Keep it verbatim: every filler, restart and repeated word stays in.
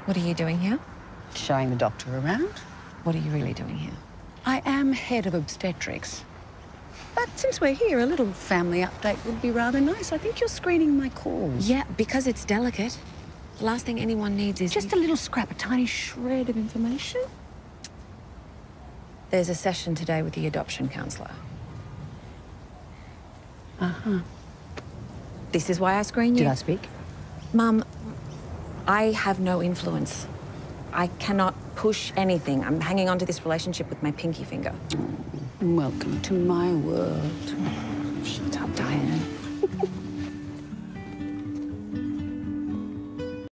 What are you doing here? Showing the doctor around. What are you really doing here? I am head of obstetrics. But since we're here, a little family update would be rather nice. I think you're screening my calls. Yeah, because it's delicate. The last thing anyone needs is... Just a little scrap, a tiny shred of information. There's a session today with the adoption counsellor. Uh-huh. This is why I screen you. Did I speak? Mum, I have no influence. I cannot push anything. I'm hanging on to this relationship with my pinky finger. Oh, welcome to my world.